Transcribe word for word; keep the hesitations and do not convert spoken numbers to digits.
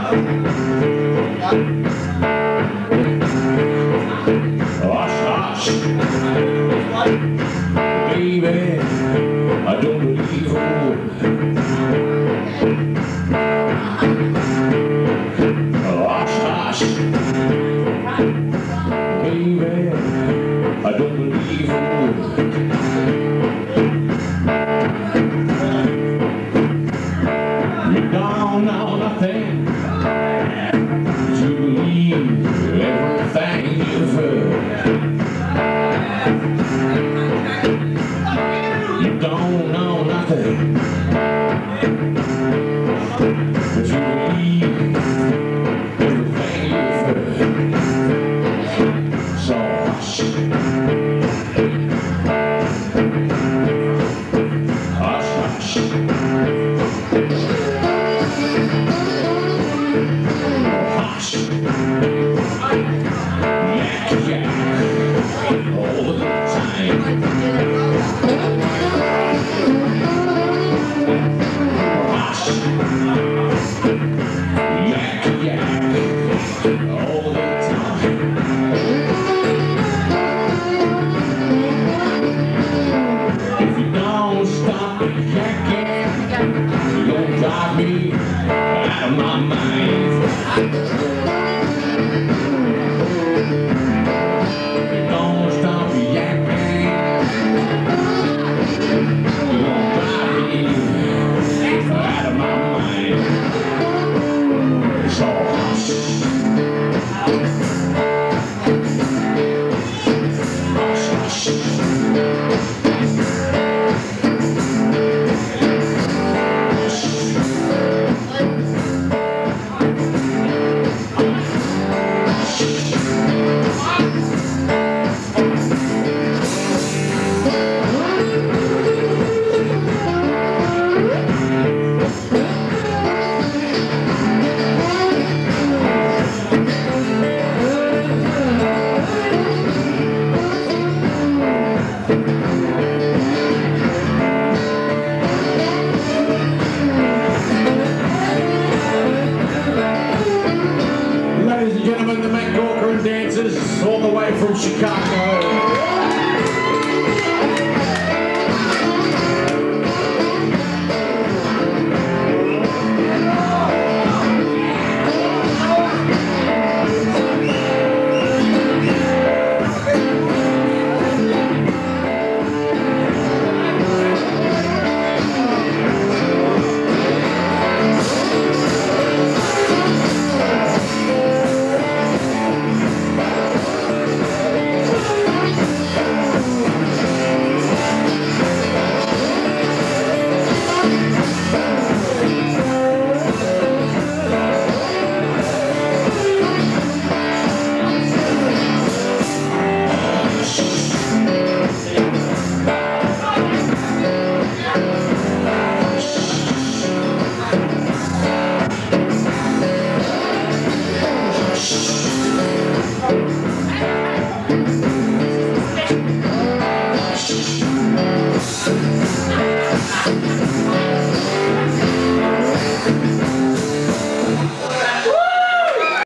Hush, baby, I don't believe a word. Hush, hush, baby, I don't believe a word. You don't know nothing to believe everything you've heard. You don't know nothing but you believe everything you've heard. So hush, hush, hush. Hush, yak, yak, all the time. Hush, yak, yak, all the time. If you don't stop yakking, you're gonna drive me out of my mind. If you don't stop yakking, you're gonna drive me out of my mind. So hush, hush, hush. Ladies and gentlemen, the Matt Corcoran dancers all the way from Chicago.